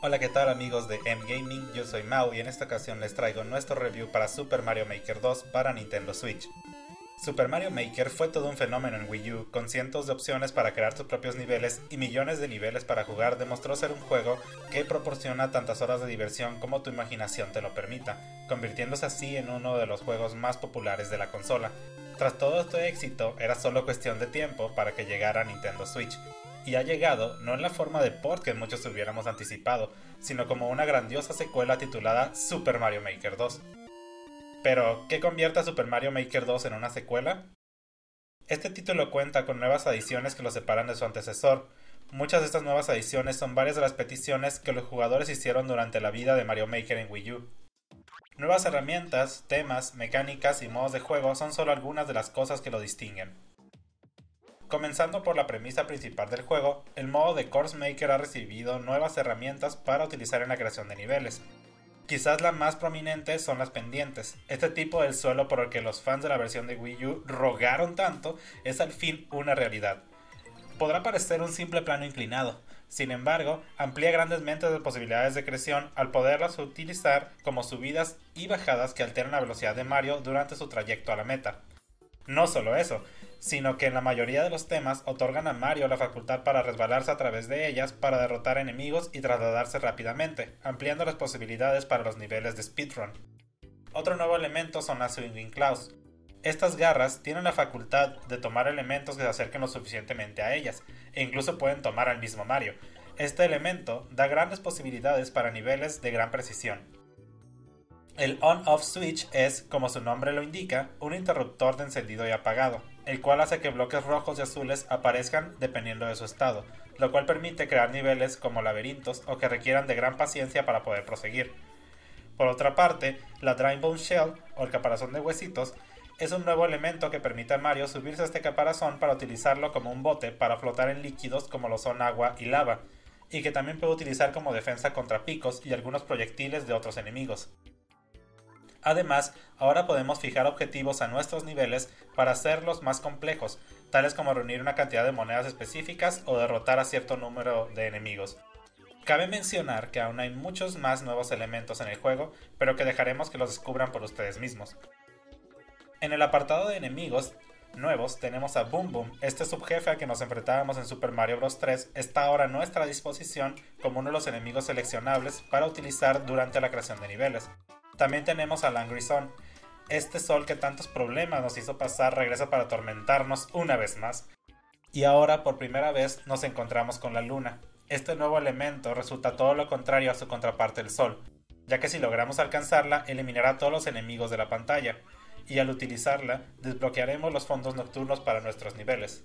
Hola, ¿qué tal amigos de M-Gaming? Yo soy Mau y en esta ocasión les traigo nuestro review para Super Mario Maker 2 para Nintendo Switch. Super Mario Maker fue todo un fenómeno en Wii U, con cientos de opciones para crear tus propios niveles y millones de niveles para jugar. Demostró ser un juego que proporciona tantas horas de diversión como tu imaginación te lo permita, convirtiéndose así en uno de los juegos más populares de la consola. Tras todo este éxito, era solo cuestión de tiempo para que llegara a Nintendo Switch. Y ha llegado no en la forma de port que muchos hubiéramos anticipado, sino como una grandiosa secuela titulada Super Mario Maker 2. Pero, ¿qué convierte a Super Mario Maker 2 en una secuela? Este título cuenta con nuevas adiciones que lo separan de su antecesor. Muchas de estas nuevas adiciones son varias de las peticiones que los jugadores hicieron durante la vida de Mario Maker en Wii U. Nuevas herramientas, temas, mecánicas y modos de juego son solo algunas de las cosas que lo distinguen. Comenzando por la premisa principal del juego, el modo de Course Maker ha recibido nuevas herramientas para utilizar en la creación de niveles. Quizás la más prominente son las pendientes. Este tipo del suelo por el que los fans de la versión de Wii U rogaron tanto es al fin una realidad. Podrá parecer un simple plano inclinado, sin embargo, amplía grandemente las posibilidades de creación al poderlas utilizar como subidas y bajadas que alteran la velocidad de Mario durante su trayecto a la meta. No solo eso, sino que en la mayoría de los temas otorgan a Mario la facultad para resbalarse a través de ellas para derrotar enemigos y trasladarse rápidamente, ampliando las posibilidades para los niveles de speedrun. Otro nuevo elemento son las Swinging Claws. Estas garras tienen la facultad de tomar elementos que se acerquen lo suficientemente a ellas, e incluso pueden tomar al mismo Mario. Este elemento da grandes posibilidades para niveles de gran precisión. El on-off switch es, como su nombre lo indica, un interruptor de encendido y apagado, el cual hace que bloques rojos y azules aparezcan dependiendo de su estado, lo cual permite crear niveles como laberintos o que requieran de gran paciencia para poder proseguir. Por otra parte, la Dry Bone Shell, o el caparazón de huesitos, es un nuevo elemento que permite a Mario subirse a este caparazón para utilizarlo como un bote para flotar en líquidos como lo son agua y lava, y que también puede utilizar como defensa contra picos y algunos proyectiles de otros enemigos. Además, ahora podemos fijar objetivos a nuestros niveles para hacerlos más complejos, tales como reunir una cantidad de monedas específicas o derrotar a cierto número de enemigos. Cabe mencionar que aún hay muchos más nuevos elementos en el juego, pero que dejaremos que los descubran por ustedes mismos. En el apartado de enemigos nuevos tenemos a Boom Boom. Este subjefe al que nos enfrentábamos en Super Mario Bros. 3 está ahora a nuestra disposición como uno de los enemigos seleccionables para utilizar durante la creación de niveles. También tenemos al Angry Sun. Este sol que tantos problemas nos hizo pasar regresa para atormentarnos una vez más. Y ahora por primera vez nos encontramos con la luna. Este nuevo elemento resulta todo lo contrario a su contraparte el sol, ya que si logramos alcanzarla eliminará todos los enemigos de la pantalla, y al utilizarla desbloquearemos los fondos nocturnos para nuestros niveles.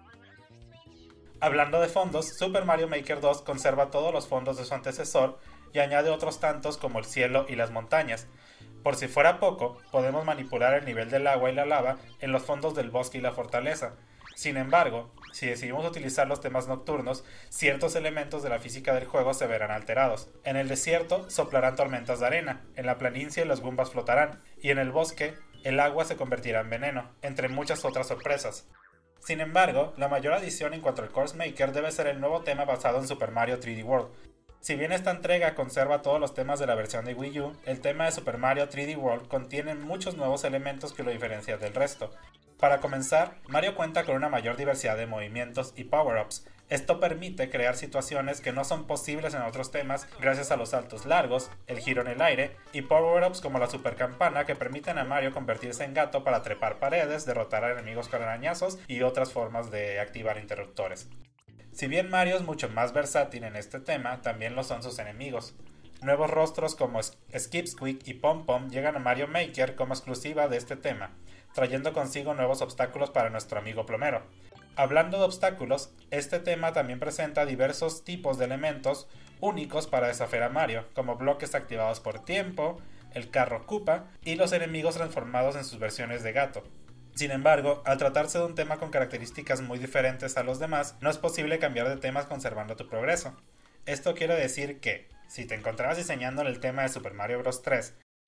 Hablando de fondos, Super Mario Maker 2 conserva todos los fondos de su antecesor y añade otros tantos como el cielo y las montañas. Por si fuera poco, podemos manipular el nivel del agua y la lava en los fondos del bosque y la fortaleza. Sin embargo, si decidimos utilizar los temas nocturnos, ciertos elementos de la física del juego se verán alterados. En el desierto soplarán tormentas de arena, en la planicie los Goombas flotarán, y en el bosque el agua se convertirá en veneno, entre muchas otras sorpresas. Sin embargo, la mayor adición en cuanto al Course Maker debe ser el nuevo tema basado en Super Mario 3D World. Si bien esta entrega conserva todos los temas de la versión de Wii U, el tema de Super Mario 3D World contiene muchos nuevos elementos que lo diferencian del resto. Para comenzar, Mario cuenta con una mayor diversidad de movimientos y power-ups. Esto permite crear situaciones que no son posibles en otros temas gracias a los saltos largos, el giro en el aire y power-ups como la super campana que permiten a Mario convertirse en gato para trepar paredes, derrotar a enemigos con arañazos y otras formas de activar interruptores. Si bien Mario es mucho más versátil en este tema, también lo son sus enemigos. Nuevos rostros como Skip Squeak y Pom Pom llegan a Mario Maker como exclusiva de este tema, trayendo consigo nuevos obstáculos para nuestro amigo plomero. Hablando de obstáculos, este tema también presenta diversos tipos de elementos únicos para desafiar a Mario, como bloques activados por tiempo, el carro Koopa y los enemigos transformados en sus versiones de gato. Sin embargo, al tratarse de un tema con características muy diferentes a los demás, no es posible cambiar de temas conservando tu progreso. Esto quiere decir que, si te encontrabas diseñando el tema de Super Mario Bros. 3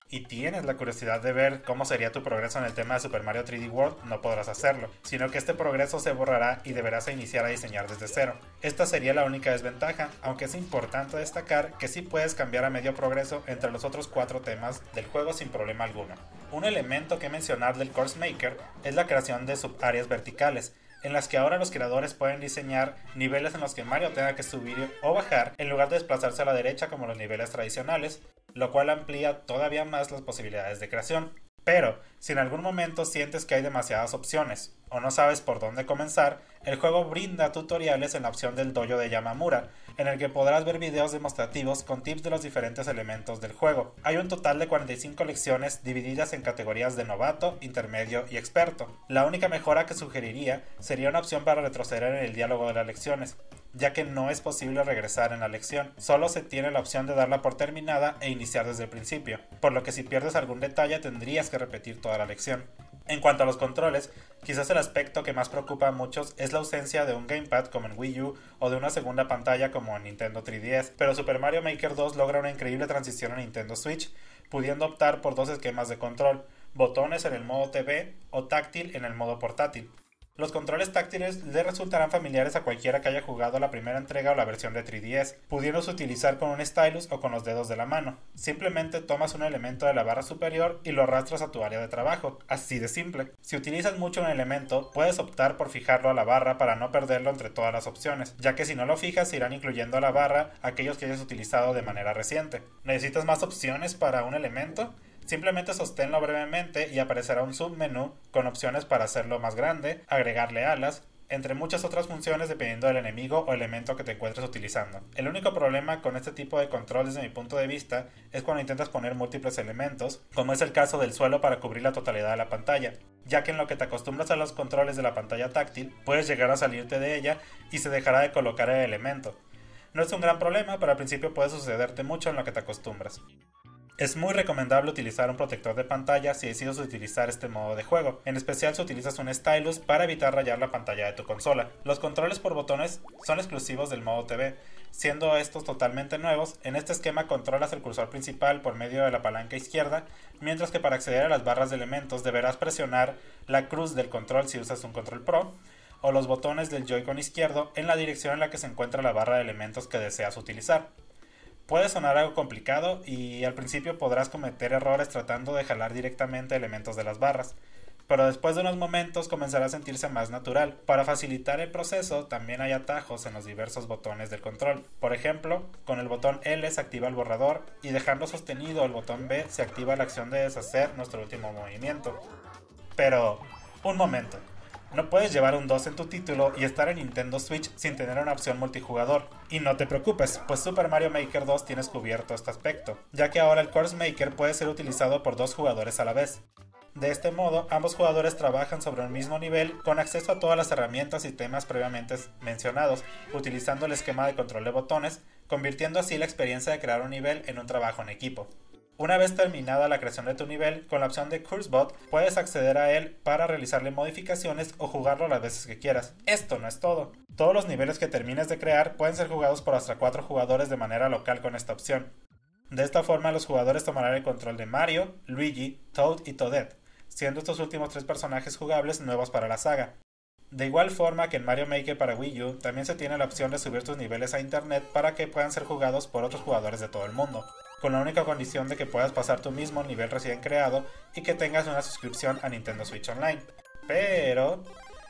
y tienes la curiosidad de ver cómo sería tu progreso en el tema de Super Mario 3D World, no podrás hacerlo, sino que este progreso se borrará y deberás iniciar a diseñar desde cero. Esta sería la única desventaja, aunque es importante destacar que sí puedes cambiar a medio progreso entre los otros 4 temas del juego sin problema alguno. Un elemento que mencionar del Course Maker es la creación de subáreas verticales, en las que ahora los creadores pueden diseñar niveles en los que Mario tenga que subir o bajar en lugar de desplazarse a la derecha como los niveles tradicionales, lo cual amplía todavía más las posibilidades de creación. Pero, si en algún momento sientes que hay demasiadas opciones o no sabes por dónde comenzar, el juego brinda tutoriales en la opción del dojo de Yamamura, en el que podrás ver videos demostrativos con tips de los diferentes elementos del juego. Hay un total de 45 lecciones divididas en categorías de novato, intermedio y experto. La única mejora que sugeriría sería una opción para retroceder en el diálogo de las lecciones, ya que no es posible regresar en la lección, solo se tiene la opción de darla por terminada e iniciar desde el principio, por lo que si pierdes algún detalle tendrías que repetir toda la lección. En cuanto a los controles, quizás el aspecto que más preocupa a muchos es la ausencia de un gamepad como en Wii U o de una segunda pantalla como en Nintendo 3DS, pero Super Mario Maker 2 logra una increíble transición a Nintendo Switch, pudiendo optar por 2 esquemas de control, botones en el modo TV o táctil en el modo portátil. Los controles táctiles le resultarán familiares a cualquiera que haya jugado la primera entrega o la versión de 3DS, pudiéndose utilizar con un stylus o con los dedos de la mano. Simplemente tomas un elemento de la barra superior y lo arrastras a tu área de trabajo, así de simple. Si utilizas mucho un elemento, puedes optar por fijarlo a la barra para no perderlo entre todas las opciones, ya que si no lo fijas irán incluyendo a la barra aquellos que hayas utilizado de manera reciente. ¿Necesitas más opciones para un elemento? Simplemente sosténlo brevemente y aparecerá un submenú con opciones para hacerlo más grande, agregarle alas, entre muchas otras funciones dependiendo del enemigo o elemento que te encuentres utilizando. El único problema con este tipo de control desde mi punto de vista es cuando intentas poner múltiples elementos, como es el caso del suelo para cubrir la totalidad de la pantalla, ya que en lo que te acostumbras a los controles de la pantalla táctil, puedes llegar a salirte de ella y se dejará de colocar el elemento. No es un gran problema, pero al principio puede sucederte mucho en lo que te acostumbras. Es muy recomendable utilizar un protector de pantalla si decides utilizar este modo de juego, en especial si utilizas un stylus para evitar rayar la pantalla de tu consola. Los controles por botones son exclusivos del modo TV, siendo estos totalmente nuevos. En este esquema controlas el cursor principal por medio de la palanca izquierda, mientras que para acceder a las barras de elementos deberás presionar la cruz del control si usas un control Pro, o los botones del Joy-Con izquierdo en la dirección en la que se encuentra la barra de elementos que deseas utilizar. Puede sonar algo complicado y al principio podrás cometer errores tratando de jalar directamente elementos de las barras, pero después de unos momentos comenzará a sentirse más natural. Para facilitar el proceso también hay atajos en los diversos botones del control. Por ejemplo, con el botón L se activa el borrador y dejando sostenido el botón B se activa la acción de deshacer nuestro último movimiento. Pero, un momento. No puedes llevar un 2 en tu título y estar en Nintendo Switch sin tener una opción multijugador. Y no te preocupes, pues Super Mario Maker 2 tienes cubierto este aspecto, ya que ahora el Course Maker puede ser utilizado por 2 jugadores a la vez. De este modo, ambos jugadores trabajan sobre un mismo nivel con acceso a todas las herramientas y temas previamente mencionados, utilizando el esquema de control de botones, convirtiendo así la experiencia de crear un nivel en un trabajo en equipo. Una vez terminada la creación de tu nivel, con la opción de CurseBot puedes acceder a él para realizarle modificaciones o jugarlo las veces que quieras. Esto no es todo. Todos los niveles que termines de crear pueden ser jugados por hasta 4 jugadores de manera local con esta opción. De esta forma los jugadores tomarán el control de Mario, Luigi, Toad y Toadette, siendo estos últimos 3 personajes jugables nuevos para la saga. De igual forma que en Mario Maker para Wii U, también se tiene la opción de subir tus niveles a internet para que puedan ser jugados por otros jugadores de todo el mundo, con la única condición de que puedas pasar tu mismo nivel recién creado y que tengas una suscripción a Nintendo Switch Online. Pero...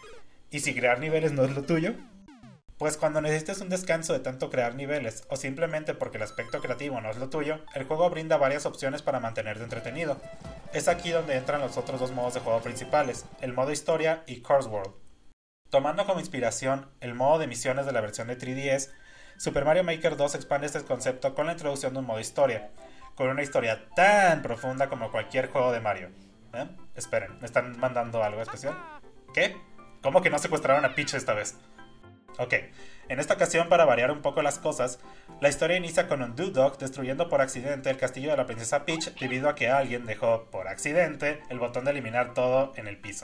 ¿y si crear niveles no es lo tuyo? Pues cuando necesites un descanso de tanto crear niveles, o simplemente porque el aspecto creativo no es lo tuyo, el juego brinda varias opciones para mantenerte entretenido. Es aquí donde entran los otros 2 modos de juego principales, el modo historia y Course World. Tomando como inspiración el modo de misiones de la versión de 3DS, Super Mario Maker 2 expande este concepto con la introducción de un modo historia, con una historia tan profunda como cualquier juego de Mario. Esperen, ¿me están mandando algo especial? ¿Qué? ¿Cómo que no secuestraron a Peach esta vez? Ok, en esta ocasión, para variar un poco las cosas, la historia inicia con un Dewdog destruyendo por accidente el castillo de la princesa Peach debido a que alguien dejó por accidente el botón de eliminar todo en el piso.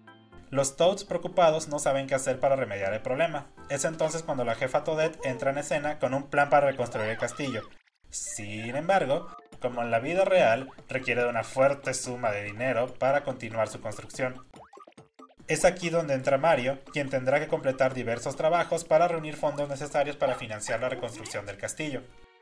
Los Toads preocupados no saben qué hacer para remediar el problema. Es entonces cuando la jefa Toadette entra en escena con un plan para reconstruir el castillo. Sin embargo, como en la vida real, requiere de una fuerte suma de dinero para continuar su construcción. Es aquí donde entra Mario, quien tendrá que completar diversos trabajos para reunir fondos necesarios para financiar la reconstrucción del castillo.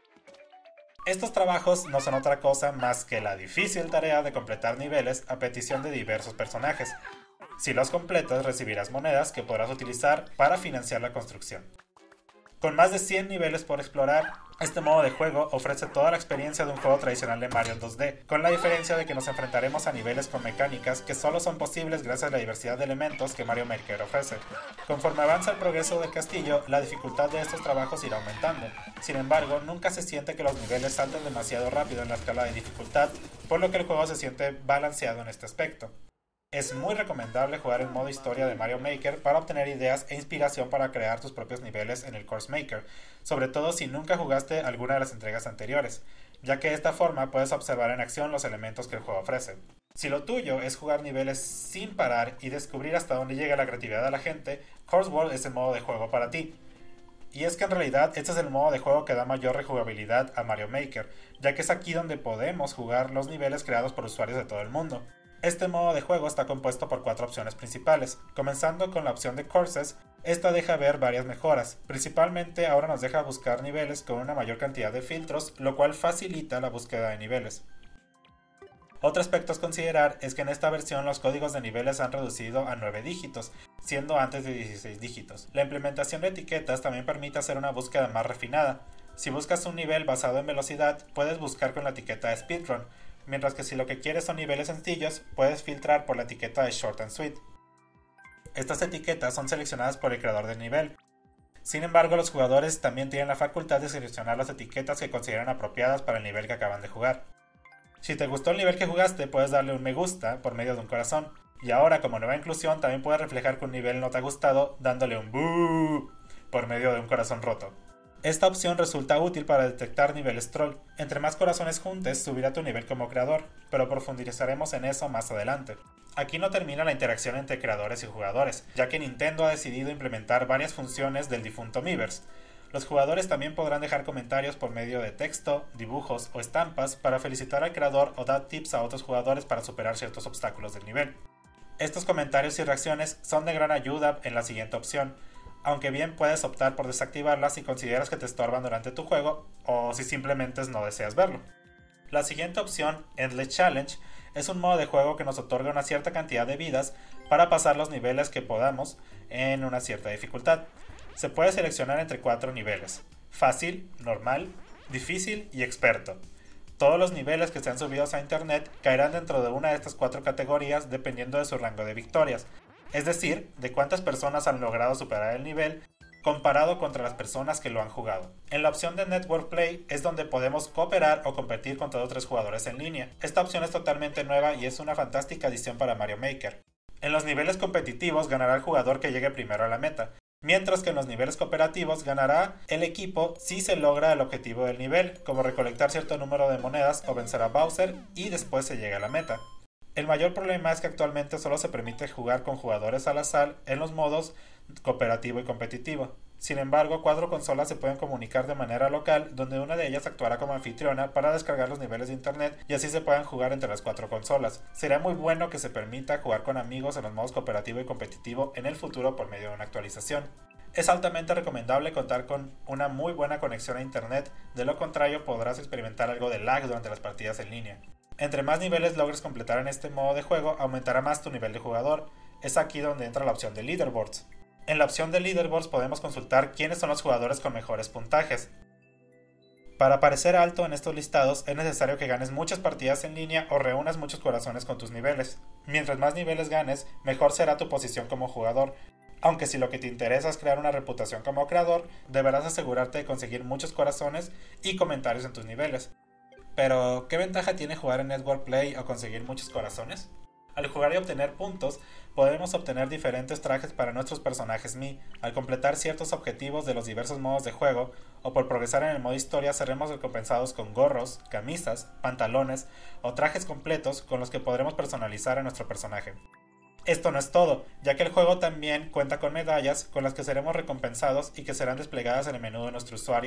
Estos trabajos no son otra cosa más que la difícil tarea de completar niveles a petición de diversos personajes. Si los completas recibirás monedas que podrás utilizar para financiar la construcción. Con más de 100 niveles por explorar, este modo de juego ofrece toda la experiencia de un juego tradicional de Mario en 2D, con la diferencia de que nos enfrentaremos a niveles con mecánicas que solo son posibles gracias a la diversidad de elementos que Mario Maker ofrece. Conforme avanza el progreso del castillo, la dificultad de estos trabajos irá aumentando. Sin embargo, nunca se siente que los niveles salten demasiado rápido en la escala de dificultad, por lo que el juego se siente balanceado en este aspecto. Es muy recomendable jugar el modo historia de Mario Maker para obtener ideas e inspiración para crear tus propios niveles en el Course Maker, sobre todo si nunca jugaste alguna de las entregas anteriores, ya que de esta forma puedes observar en acción los elementos que el juego ofrece. Si lo tuyo es jugar niveles sin parar y descubrir hasta dónde llega la creatividad de la gente, Course World es el modo de juego para ti. Y es que en realidad este es el modo de juego que da mayor rejugabilidad a Mario Maker, ya que es aquí donde podemos jugar los niveles creados por usuarios de todo el mundo. Este modo de juego está compuesto por 4 opciones principales, comenzando con la opción de Courses. Esta deja ver varias mejoras, principalmente ahora nos deja buscar niveles con una mayor cantidad de filtros, lo cual facilita la búsqueda de niveles. Otro aspecto a considerar es que en esta versión los códigos de niveles han reducido a 9 dígitos, siendo antes de 16 dígitos. La implementación de etiquetas también permite hacer una búsqueda más refinada. Si buscas un nivel basado en velocidad, puedes buscar con la etiqueta de Speedrun, mientras que si lo que quieres son niveles sencillos, puedes filtrar por la etiqueta de Short and Sweet. Estas etiquetas son seleccionadas por el creador del nivel. Sin embargo, los jugadores también tienen la facultad de seleccionar las etiquetas que consideran apropiadas para el nivel que acaban de jugar. Si te gustó el nivel que jugaste, puedes darle un me gusta por medio de un corazón. Y ahora, como nueva inclusión, también puedes reflejar que un nivel no te ha gustado dándole un boo por medio de un corazón roto. Esta opción resulta útil para detectar niveles troll. Entre más corazones juntes, subirá tu nivel como creador, pero profundizaremos en eso más adelante. Aquí no termina la interacción entre creadores y jugadores, ya que Nintendo ha decidido implementar varias funciones del difunto Miiverse. Los jugadores también podrán dejar comentarios por medio de texto, dibujos o estampas para felicitar al creador o dar tips a otros jugadores para superar ciertos obstáculos del nivel. Estos comentarios y reacciones son de gran ayuda en la siguiente opción, aunque bien puedes optar por desactivarlas si consideras que te estorban durante tu juego o si simplemente no deseas verlo. La siguiente opción, Endless Challenge, es un modo de juego que nos otorga una cierta cantidad de vidas para pasar los niveles que podamos en una cierta dificultad. Se puede seleccionar entre 4 niveles: fácil, normal, difícil y experto. Todos los niveles que sean subidos a internet caerán dentro de una de estas 4 categorías dependiendo de su rango de victorias, es decir, de cuántas personas han logrado superar el nivel comparado contra las personas que lo han jugado. En la opción de Network Play es donde podemos cooperar o competir contra otros jugadores en línea. Esta opción es totalmente nueva y es una fantástica adición para Mario Maker. En los niveles competitivos ganará el jugador que llegue primero a la meta, mientras que en los niveles cooperativos ganará el equipo si se logra el objetivo del nivel, como recolectar cierto número de monedas o vencer a Bowser y después se llega a la meta. El mayor problema es que actualmente solo se permite jugar con jugadores al azar en los modos cooperativo y competitivo. Sin embargo, 4 consolas se pueden comunicar de manera local, donde una de ellas actuará como anfitriona para descargar los niveles de internet y así se puedan jugar entre las 4 consolas. Sería muy bueno que se permita jugar con amigos en los modos cooperativo y competitivo en el futuro por medio de una actualización. Es altamente recomendable contar con una muy buena conexión a internet, de lo contrario podrás experimentar algo de lag durante las partidas en línea. Entre más niveles logres completar en este modo de juego, aumentará más tu nivel de jugador. Es aquí donde entra la opción de Leaderboards. En la opción de Leaderboards podemos consultar quiénes son los jugadores con mejores puntajes. Para aparecer alto en estos listados es necesario que ganes muchas partidas en línea o reúnas muchos corazones con tus niveles. Mientras más niveles ganes, mejor será tu posición como jugador. Aunque si lo que te interesa es crear una reputación como creador, deberás asegurarte de conseguir muchos corazones y comentarios en tus niveles. Pero, ¿qué ventaja tiene jugar en Network Play o conseguir muchos corazones? Al jugar y obtener puntos, podemos obtener diferentes trajes para nuestros personajes Mii. Al completar ciertos objetivos de los diversos modos de juego, o por progresar en el modo historia, seremos recompensados con gorros, camisas, pantalones o trajes completos con los que podremos personalizar a nuestro personaje. Esto no es todo, ya que el juego también cuenta con medallas con las que seremos recompensados y que serán desplegadas en el menú de nuestro usuario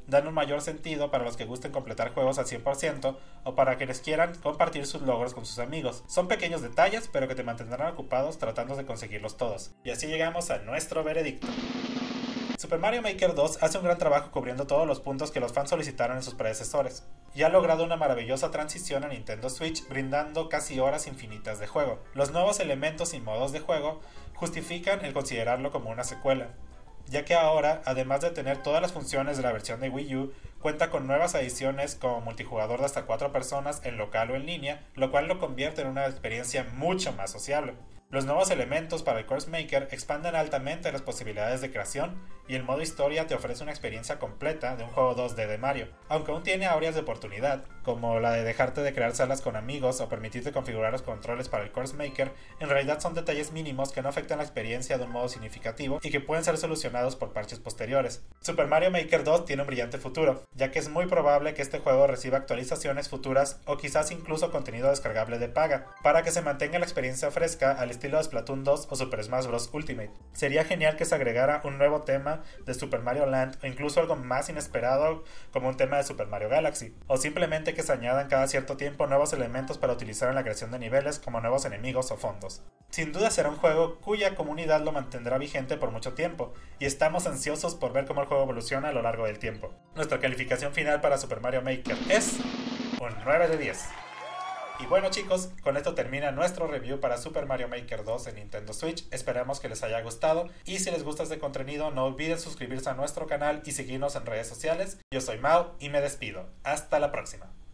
dan un mayor sentido para los que gusten completar juegos al 100% o para quienes quieran compartir sus logros con sus amigos. Son pequeños detalles, pero que te mantendrán ocupados tratando de conseguirlos todos. Y así llegamos a nuestro veredicto. Super Mario Maker 2 hace un gran trabajo cubriendo todos los puntos que los fans solicitaron en sus predecesores, y ha logrado una maravillosa transición a Nintendo Switch, brindando casi horas infinitas de juego. Los nuevos elementos y modos de juego justifican el considerarlo como una secuela, ya que ahora, además de tener todas las funciones de la versión de Wii U, cuenta con nuevas adiciones como multijugador de hasta 4 personas en local o en línea, lo cual lo convierte en una experiencia mucho más sociable. Los nuevos elementos para el Course Maker expanden altamente las posibilidades de creación, y el modo historia te ofrece una experiencia completa de un juego 2D de Mario, aunque aún tiene áreas de oportunidad, como la de dejarte de crear salas con amigos o permitirte configurar los controles para el Course Maker. En realidad son detalles mínimos que no afectan la experiencia de un modo significativo y que pueden ser solucionados por parches posteriores. Super Mario Maker 2 tiene un brillante futuro, ya que es muy probable que este juego reciba actualizaciones futuras o quizás incluso contenido descargable de paga, para que se mantenga la experiencia fresca al estilo de Splatoon 2 o Super Smash Bros. Ultimate. Sería genial que se agregara un nuevo tema de Super Mario Land o incluso algo más inesperado como un tema de Super Mario Galaxy, o simplemente que se añadan cada cierto tiempo nuevos elementos para utilizar en la creación de niveles como nuevos enemigos o fondos. Sin duda será un juego cuya comunidad lo mantendrá vigente por mucho tiempo, y estamos ansiosos por ver cómo el juego evoluciona a lo largo del tiempo. Nuestra calificación final para Super Mario Maker es un 9 de 10. Y bueno chicos, con esto termina nuestro review para Super Mario Maker 2 en Nintendo Switch. Esperamos que les haya gustado, y si les gusta este contenido no olviden suscribirse a nuestro canal y seguirnos en redes sociales. Yo soy Mau y me despido. Hasta la próxima.